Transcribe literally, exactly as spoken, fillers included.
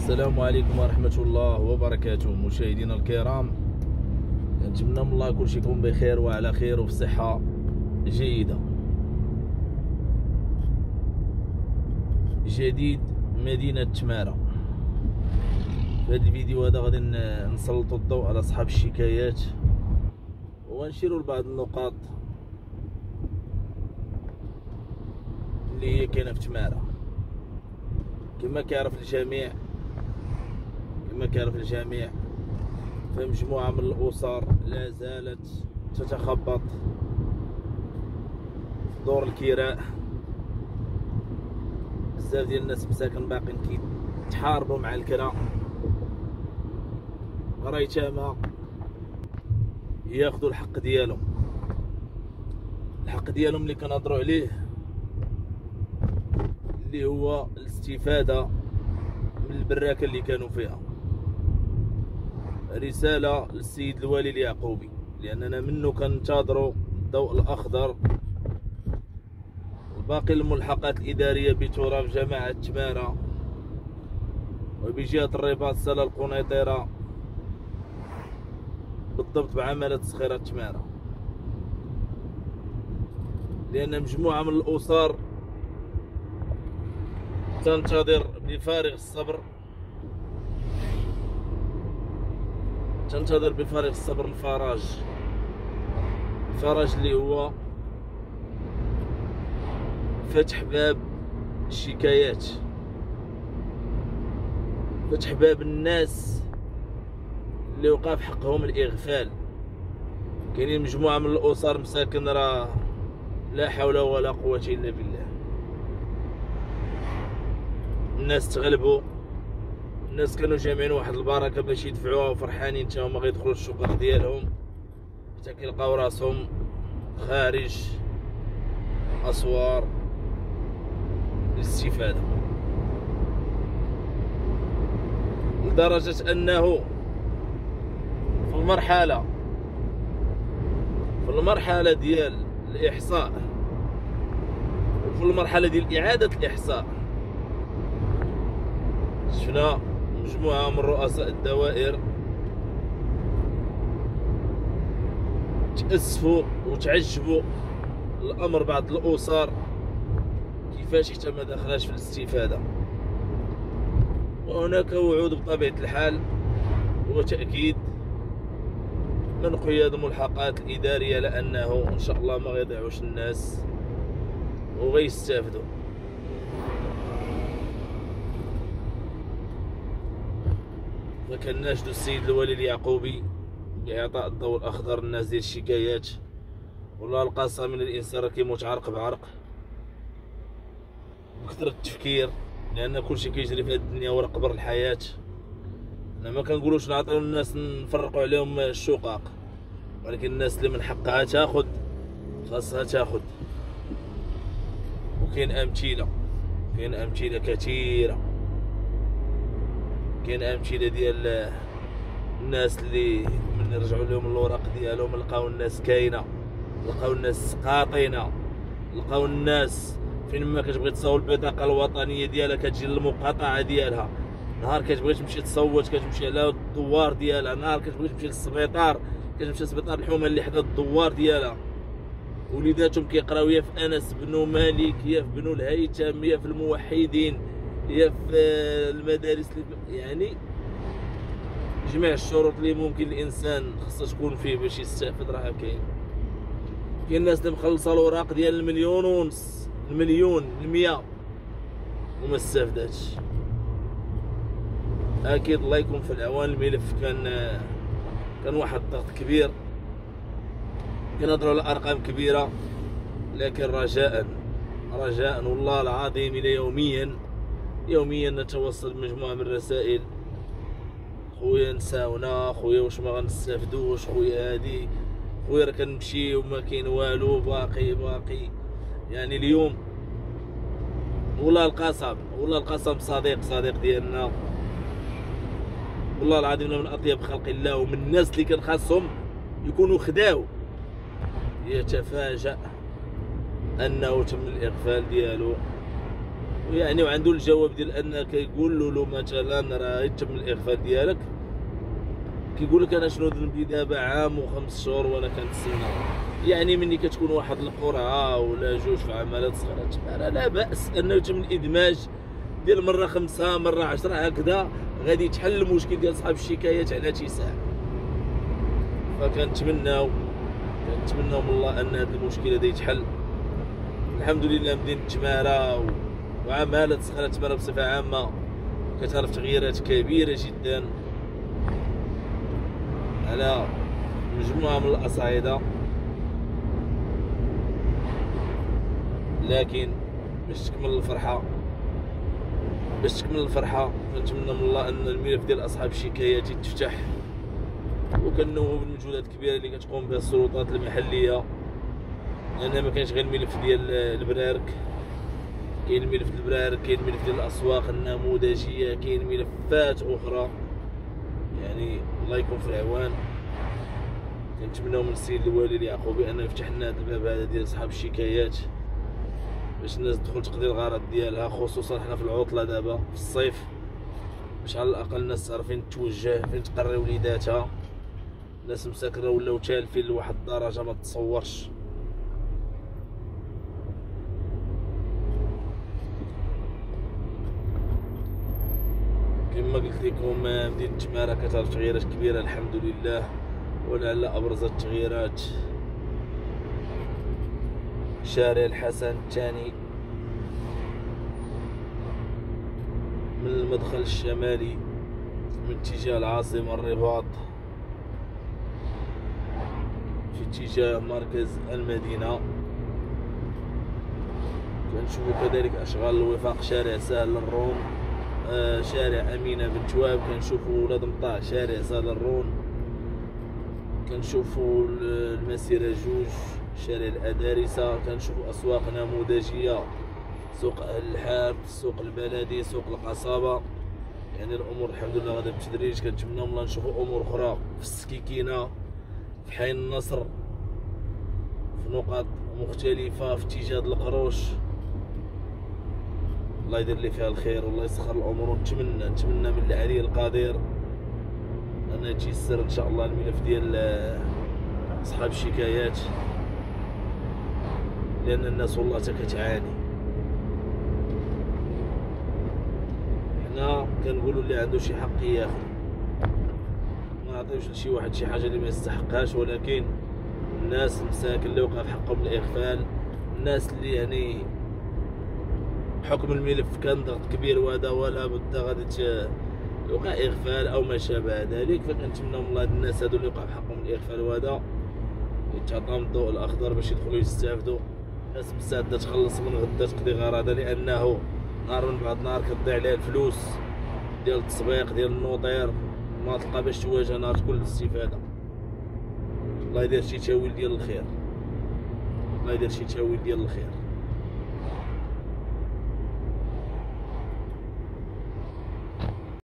السلام عليكم ورحمة الله وبركاته. مشاهدينا الكرام، كنتمنى من الله كلشي يكون بخير وعلى خير وفي صحة جيدة. جديد مدينة تمارة. في هذا الفيديو هذا غادي نسلطوا الضوء على أصحاب الشكايات ونشيروا لبعض النقاط اللي هي كاينة في تمارة. كما كيعرف الجميع كما كيعرف الجميع فمجموعة من الأسر لا زالت تتخبط في دور الكراء. بزاف ديال الناس مساكن باقيين كيتحاربوا مع الكرا، غريتاما ياخذوا الحق ديالهم. الحق ديالهم اللي كنهضروا عليه اللي هو الاستفادة من البراكة اللي كانوا فيها. رسالة للسيد الوالي اليعقوبي، لأننا منه كننتظروا الضوء الأخضر وباقي الملحقات الإدارية بتراب جماعة تمارة وبجهة الرباط سلا القنيطرة، بالضبط بعمالة تسخيرة تمارة، لأن مجموعة من الأسر تنتظر بفارغ الصبر تنتظر بفارغ الصبر الفرج الفرج اللي هو فتح باب الشكايات، فتح باب الناس اللي وقع في حقهم الإغفال. كاينين مجموعة من الأسر مساكن راه لا حول ولا قوة إلا بالله. الناس تغلبوا، الناس كانوا جامعين واحد البركه باش يدفعوها وفرحانين حتى هما غيدخلوا الشقق ديالهم، حتى كيلقاو راسهم خارج اسوار الاستفاده، لدرجه انه في المرحله في المرحله ديال الاحصاء وفي المرحله ديال اعاده الاحصاء شفنا مجموعة من رؤساء الدوائر تأسفوا وتعجبوا الأمر بعض الأسر كيفاش حتى ما دخلاش في الاستفادة. وهناك وعود بطبيعة الحال وتأكيد من قياد الملحقات الإدارية لأنه إن شاء الله ما غيضيعوش الناس وغيستافدوا. فكناشدو السيد الوالي اليعقوبي بإعطاء الضوء الأخضر للناس ديال الشكايات. والله القسم من الإنسان راه كيموت عرق بعرق بكثرة التفكير، لأن كلشي كيجري في هاد الدنيا ورا قبر الحياة. أنا ما كنقولوش نعطيو الناس نفرقوا عليهم الشقق، ولكن الناس اللي من حقها تاخد خاصها تاخد. وكاين أمثلة كاين أمثلة كثيرة كاين امثله ديال الناس اللي من رجعوا لهم الوراق ديالهم لقاو الناس كاينه، لقاو الناس قاطينه، لقاو الناس فين ما كتبغي تصاوب البطاقه الوطنيه ديالها كتجي للمقاطعه ديالها، نهار كتبغي تمشي تصوت كتمشي على الدوار ديالها، نهار كتبغي تمشي للسبيطار كتمشي لسبيطار الحومه اللي حدا الدوار ديالها. وليداتهم كيقراو يا في انس بن مالك يا في بن الهيثم يا في الموحدين يا في المدارس، يعني جميع الشروط اللي ممكن الانسان خاصها تكون فيه باش يستافد راه كاين. كاين الناس اللي مخلصه الوراق ديال المليون ونص المليون المية وما استافداتش. اكيد الله يكون في العوان. الملف كان كان واحد الضغط كبير، كنهضروا على ارقام كبيره، لكن رجاء رجاء والله العظيم الى يوميا يوميا نتوصل بمجموعه من الرسائل: خويا نساونا، خويا واش ما غنستافدوش، خويا هادي، خويا راه كنمشي وما كاين والو، باقي باقي. يعني اليوم والله القسم والله القسم صديق صديق ديالنا والله العظيم من اطيب خلق الله ومن الناس اللي كان خاصهم يكونوا خداو يتفاجأ انه تم الاغفال ديالو يعني وعنده الجواب ديال ان كيقول له له مثلا راه تم الاغفال ديالك، كيقول لك انا شنو ذنبي دابا عام وخمس شهور وانا كنتسنى. يعني ملي كتكون واحد القرعه ولا جوج في عملات صغيره راه لا باس انه يتم الادماج ديال مره خمسه مره عشرة، هكذا غادي يتحل المشكل ديال صحاب الشكايات على اتساع. فكنتمناو كنتمناو من الله ان هذا المشكل هذا يتحل. الحمد لله مدينه تماره وعمالة صغيرة تماره بصفه عامه كتعرف تغييرات كبيره جدا على مجموعه من الاصعده، لكن باش تكمل الفرحه باش تكمل الفرحه كنتمنى من الله ان الملف ديال اصحاب الشكايات يتفتح، وكنوهوا بالمجهودات الكبيره اللي كتقوم بها السلطات المحليه، لان ما كاينش غير الملف ديال البرارك، كاين الملف ديال البرارك، كاين الملف ديال الاسواق النموذجيه، كاين ملفات اخرى. يعني الله يكون في العوان. كنتمناو من السيد الوالي اليعقوبي انه يفتح لنا هذا الباب هذا ديال اصحاب الشكايات باش الناس تدخل تقضي الغرض ديالها، خصوصا حنا في العطله دابا في الصيف، باش على الاقل الناس عارفين توجه فين تقري وليداتها. الناس مساكنه ولاو تالفين لواحد الدرجه ما تتصورش. كما قلت لكم مدينه تماره كتعرف تغييرات كبيره الحمد لله، ولعل ابرز التغييرات شارع الحسن الثاني من المدخل الشمالي من اتجاه العاصمة الرباط في اتجاه مركز المدينة. كنشوفوا كذلك أشغال الوفاق شارع سهل الروم، آه شارع أمينة بنت وهب، كنشوفوا ولاد مطاع شارع سهل الرون، كنشوفوا المسيرة جوج شارع الأدارسة، كنشوفوا أسواق نموذجية، سوق أهل الحارث، سوق البلدي، سوق القصابة. يعني الأمور الحمد لله غادا بالتدريج. كنتمناو من الله نشوفوا أمور أخرى في السكيكينة، في حي النصر، في نقاط مختلفة في اتجاه القروش. الله يدير لي فيها الخير والله يسخر الأمور، ونتمنى نتمنى من العلي القدير أن يتيسر إن شاء الله الملف ديال أصحاب الشكايات، لأن الناس والله تا كتعاني. حنا كنقولوا اللي عنده شي حق ياخذ، ما نعطيوش لشي واحد شي حاجة اللي ما يستحقهاش، ولكن الناس المساكن اللي وقع في حقهم الإغفال، الناس اللي يعني بحكم الملف كان ضغط كبير وهذا ولا بد غادي يوقع إغفال أو ما شابه ذلك، فكنتمنى من الله هاد الناس هادو اللي وقع في حقهم الإغفال وهذا يتعطاهم الضوء الأخضر باش يدخلوا يستافدوا. الناس مستعدة تخلص من غدا تقضي غرضها، لأنه نهار من بعد نهار كتضيع عليها الفلوس ديال التسويق ديال النوطير، ما تلقى باش تواجه نهار كل الاستفادة. الله يدير شي تاويل ديال الخير، الله يدير شي تاويل ديال الخير.